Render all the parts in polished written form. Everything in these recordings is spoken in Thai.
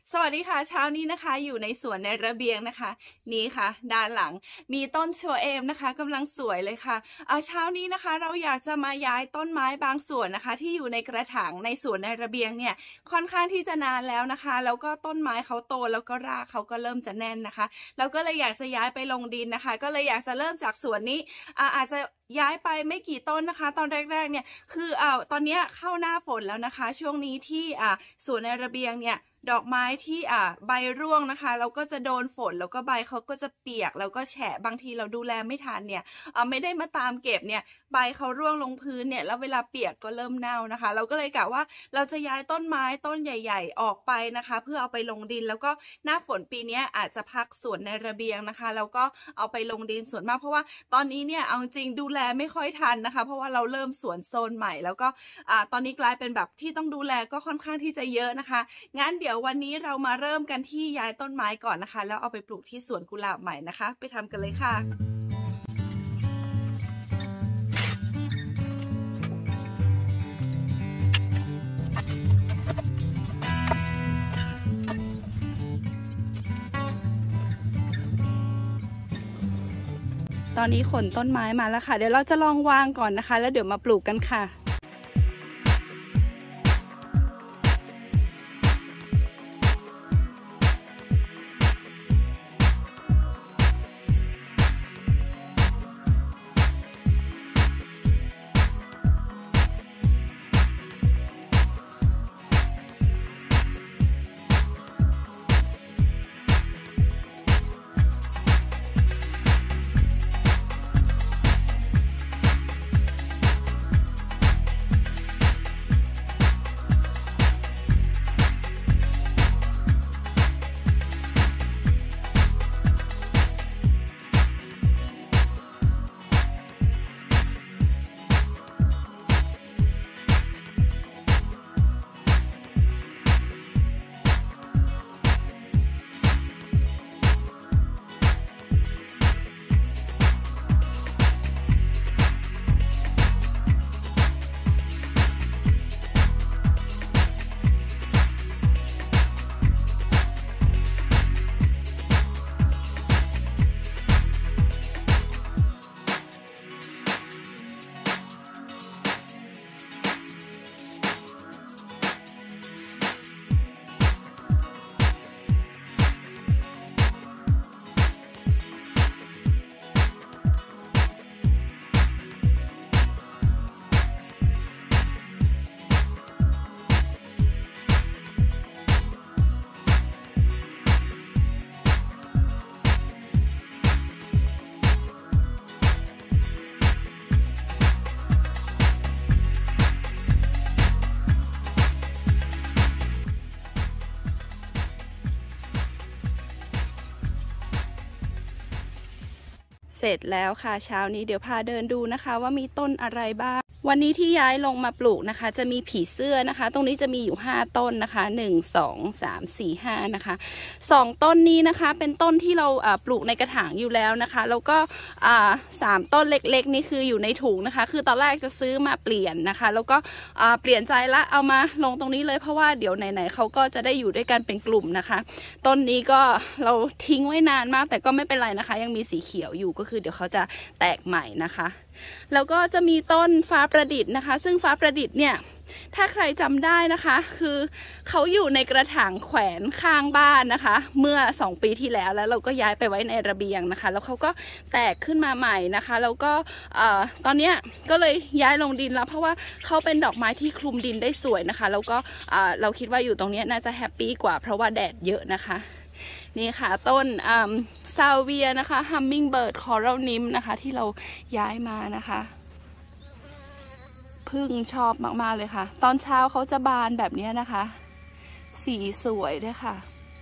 สวัสดีค่ะเช้านี้นะคะอยู่ในสวนในระเบียงนะคะนี่ค่ะด้านหลังมีต้นโชเอมนะคะกำลังสวยเลยค่ะเช้านี้นะคะเราอยากจะมาย้ายต้นไม้บางส่วนนะคะที่อยู่ในกระถางในสวนในระเบียงเนี่ยค่อนข้างที่จะนานแล้วนะคะแล้วก็ต้นไม้เขาโตแล้วก็รากเขาก็เริ่มจะแน่นนะคะเราก็เลยอยากจะย้ายไปลงดินนะคะก็เลยอยากจะเริ่มจากสวนนี้อาจจะย้ายไปไม่กี่ต้นนะคะตอนแรกๆเนี่ยคือตอนนี้เข้าหน้าฝนแล้วนะคะช่วงนี้ที่สวนในระเบียงเนี่ยดอกไม้ที่ใบร่วงนะคะเราก็จะโดนฝนแล้วก็ใบเขาก็จะเปียกแล้วก็แฉะบางทีเราดูแลไม่ทันเนี่ยไม่ได้มาตามเก็บเนี่ยใบเขาร่วงลงพื้นเนี่ยแล้วเวลาเปียกก็เริ่มเน่านะคะเราก็เลยกะว่าเราจะย้ายต้นไม้ต้นใหญ่ๆออกไปนะคะเพื่อเอาไปลงดินแล้วก็หน้าฝนปีนี้อาจจะพักสวนในระเบียงนะคะแล้วก็เอาไปลงดินส่วนมากเพราะว่าตอนนี้เนี่ยเอาจริงดูแลไม่ค่อยทันนะคะเพราะว่าเราเริ่มสวนโซนใหม่แล้วก็ตอนนี้กลายเป็นแบบที่ต้องดูแลก็ค่อนข้างที่จะเยอะนะคะงั้นเดี๋ยววันนี้เรามาเริ่มกันที่ย้ายต้นไม้ก่อนนะคะแล้วเอาไปปลูกที่สวนกุหลาบใหม่นะคะไปทำกันเลยค่ะตอนนี้ขนต้นไม้มาแล้วค่ะเดี๋ยวเราจะลองวางก่อนนะคะแล้วเดี๋ยวมาปลูกกันค่ะเสร็จแล้วค่ะเช้านี้เดี๋ยวพาเดินดูนะคะว่ามีต้นอะไรบ้างวันนี้ที่ย้ายลงมาปลูกนะคะจะมีผีเสื้อนะคะตรงนี้จะมีอยู่5ต้นนะคะ1 2 3 4 5นะคะ2ต้นนี้นะคะเป็นต้นที่เราปลูกในกระถางอยู่แล้วนะคะแล้วก็3ต้นเล็กๆนี่คืออยู่ในถุงนะคะคือตอนแรกจะซื้อมาเปลี่ยนนะคะแล้วก็เปลี่ยนใจละเอามาลงตรงนี้เลยเพราะว่าเดี๋ยวไหนๆเขาก็จะได้อยู่ด้วยกันเป็นกลุ่มนะคะต้นนี้ก็เราทิ้งไว้นานมากแต่ก็ไม่เป็นไรนะคะยังมีสีเขียวอยู่ก็คือเดี๋ยวเขาจะแตกใหม่นะคะแล้วก็จะมีต้นฟ้าประดิษฐ์นะคะซึ่งฟ้าประดิษฐ์เนี่ยถ้าใครจำได้นะคะคือเขาอยู่ในกระถางแขวนข้างบ้านนะคะเมื่อ2 ปีที่แล้วเราก็ย้ายไปไว้ในระเบียงนะคะแล้วเขาก็แตกขึ้นมาใหม่นะคะแล้วก็ตอนนี้ก็เลยย้ายลงดินแล้วเพราะว่าเขาเป็นดอกไม้ที่คลุมดินได้สวยนะคะแล้วก็เราคิดว่าอยู่ตรงนี้น่าจะแฮปปี้กว่าเพราะว่าแดดเยอะนะคะนี่ค่ะต้นซาเวียนะคะฮัมมิงเบิร์ดคอรัลนิมนะคะที่เราย้ายมานะคะพึ่งชอบมากๆเลยค่ะตอนเช้าเขาจะบานแบบนี้นะคะสีสวยด้วยค่ะ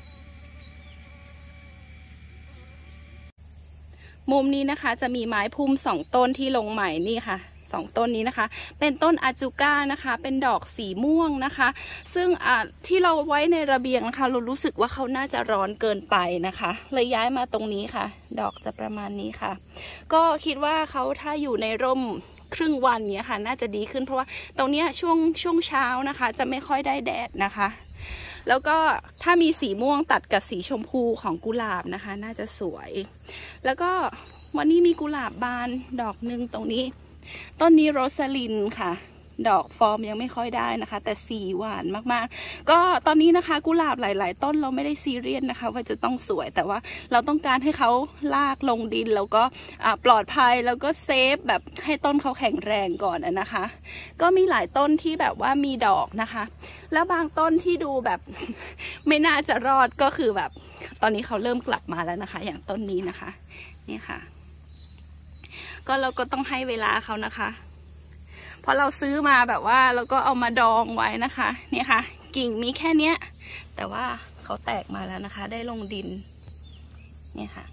มุมนี้นะคะจะมีไม้พุ่ม2 ต้นที่ลงใหม่นี่ค่ะ 2 ต้นนี้นะคะเป็นต้นอาจูก้านะคะเป็นดอกสีม่วงนะคะซึ่งที่เราไว้ในระเบียงนะคะเรารู้สึกว่าเขาน่าจะร้อนเกินไปนะคะเลยย้ายมาตรงนี้ค่ะดอกจะประมาณนี้ค่ะก็คิดว่าเขาถ้าอยู่ในร่มครึ่งวันเนี้ยค่ะน่าจะดีขึ้นเพราะว่าตรงนี้ช่วงเช้านะคะจะไม่ค่อยได้แดดนะคะแล้วก็ถ้ามีสีม่วงตัดกับสีชมพูของกุหลาบนะคะน่าจะสวยแล้วก็วันนี้มีกุหลาบบานดอกหนึ่งตรงนี้ต้นนี้โรสลินค่ะดอกฟอร์มยังไม่ค่อยได้นะคะแต่สีหวานมากๆก็ตอนนี้นะคะกุหลาบหลายๆต้นเราไม่ได้ซีเรียสนะคะว่าจะต้องสวยแต่ว่าเราต้องการให้เขาลากลงดินแล้วก็ปลอดภัยแล้วก็เซฟแบบให้ต้นเขาแข็งแรงก่อนนะคะก็มีหลายต้นที่แบบว่ามีดอกนะคะแล้วบางต้นที่ดูแบบ ไม่น่าจะรอดก็คือแบบตอนนี้เขาเริ่มกลับมาแล้วนะคะอย่างต้นนี้นะคะนี่ค่ะก็เราก็ต้องให้เวลาเขานะคะเพราะเราซื้อมาแบบว่าเราก็เอามาดองไว้นะคะเนี่ยค่ะกิ่งมีแค่เนี้ยแต่ว่าเขาแตกมาแล้วนะคะได้ลงดินเนี่ยค่ะ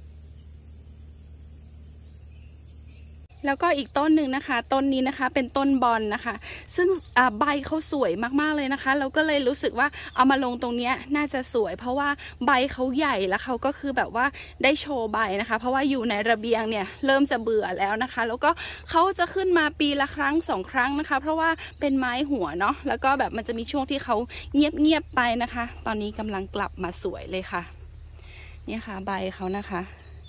แล้วก็อีกต้นหนึ่งนะคะต้นนี้นะคะเป็นต้นบอนนะคะซึ่งใบเขาสวยมากๆเลยนะคะเราก็เลยรู้สึกว่าเอามาลงตรงนี้น่าจะสวยเพราะว่าใบเขาใหญ่แล้วเขาก็คือแบบว่าได้โชว์ใบนะคะเพราะว่าอยู่ในระเบียงเนี่ยเริ่มจะเบื่อแล้วนะคะแล้วก็เขาจะขึ้นมาปีละครั้ง2 ครั้งนะคะเพราะว่าเป็นไม้หัวเนาะแล้วก็แบบมันจะมีช่วงที่เขาเงียบไปนะคะตอนนี้กำลังกลับมาสวยเลยค่ะเนี่ยค่ะใบเขานะคะ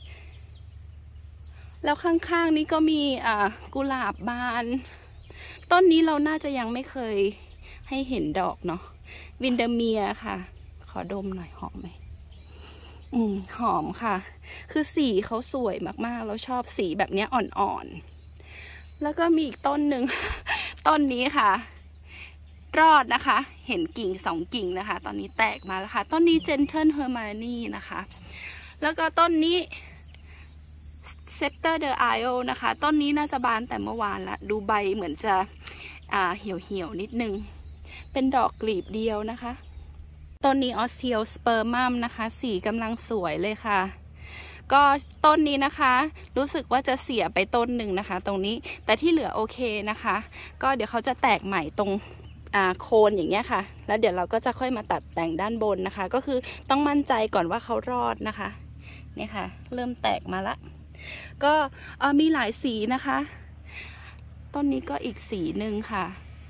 แล้วข้างๆนี้ก็มีกุหลาบบานต้นนี้เราน่าจะยังไม่เคยให้เห็นดอกเนาะวินเดอร์เมียค่ะขอดมหน่อยหอมไหมหอมค่ะคือสีเขาสวยมากๆเราชอบสีแบบนี้อ่อนๆแล้วก็มีอีกต้นหนึ่ง ต้นนี้ค่ะรอดนะคะเห็นกิ่ง2 กิ่งนะคะตอนนี้แตกมาแล้วค่ะต้นนี้ Gentle Hermione นะคะแล้วก็ต้นนี้Scepter the Isle นะคะต้นนี้น่าจะบานแต่เมื่อวานละดูใบเหมือนจะเหี่ยวนิดนึงเป็นดอกกลีบเดียวนะคะต้นนี้ Osteospermum นะคะสีกำลังสวยเลยค่ะก็ต้นนี้นะคะรู้สึกว่าจะเสียไปต้นหนึ่งนะคะตรงนี้แต่ที่เหลือโอเคนะคะก็เดี๋ยวเขาจะแตกใหม่ตรงโคนอย่างเงี้ยค่ะแล้วเดี๋ยวเราก็จะค่อยมาตัดแต่งด้านบนนะคะก็คือต้องมั่นใจก่อนว่าเขารอดนะคะเนี่ยค่ะเริ่มแตกมาละก็มีหลายสีนะคะต้นนี้ก็อีกสีหนึ่งค่ะ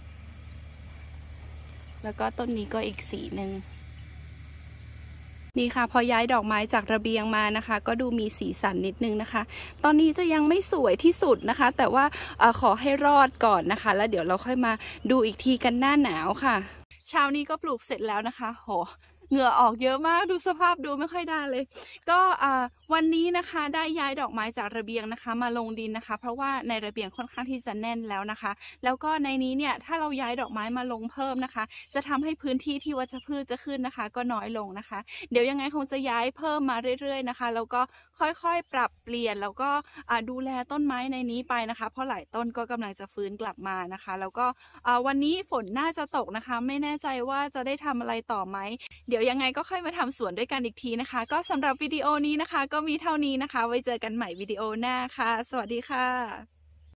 แล้วก็ต้นนี้ก็อีกสีหนึ่งนี่ค่ะพอย้ายดอกไม้จากระเบียงมานะคะก็ดูมีสีสันนิดนึงนะคะตอนนี้จะยังไม่สวยที่สุดนะคะแต่ว่าขอให้รอดก่อนนะคะแล้วเดี๋ยวเราค่อยมาดูอีกทีกันหน้าหนาวค่ะเช้านี้ก็ปลูกเสร็จแล้วนะคะโหเหงื่อออกเยอะมากดูสภาพดูไม่ค่อยได้เลยก็วันนี้นะคะได้ย้ายดอกไม้จากระเบียงนะคะมาลงดินนะคะเพราะว่าในระเบียงค่อนข้างที่จะแน่นแล้วนะคะแล้วก็ในนี้เนี่ยถ้าเราย้ายดอกไม้มาลงเพิ่มนะคะจะทำให้พื้นที่ที่วัชพืชจะขึ้นนะคะก็น้อยลงนะคะเดี๋ยวยังไงคงจะย้ายเพิ่มมาเรื่อยๆนะคะแล้วก็ค่อยๆปรับเปลี่ยนแล้วก็ดูแลต้นไม้ในนี้ไปนะคะเพราะหลายต้นก็กำลังจะฟื้นกลับมานะคะแล้วก็วันนี้ฝนน่าจะตกนะคะไม่แน่ใจว่าจะได้ทำอะไรต่อไหมเดี๋ยวยังไงก็ค่อยมาทำสวนด้วยกันอีกทีนะคะก็สำหรับวิดีโอนี้นะคะก็มีเท่านี้นะคะไว้เจอกันใหม่วิดีโอหน้าค่ะสวัสดีค่ะ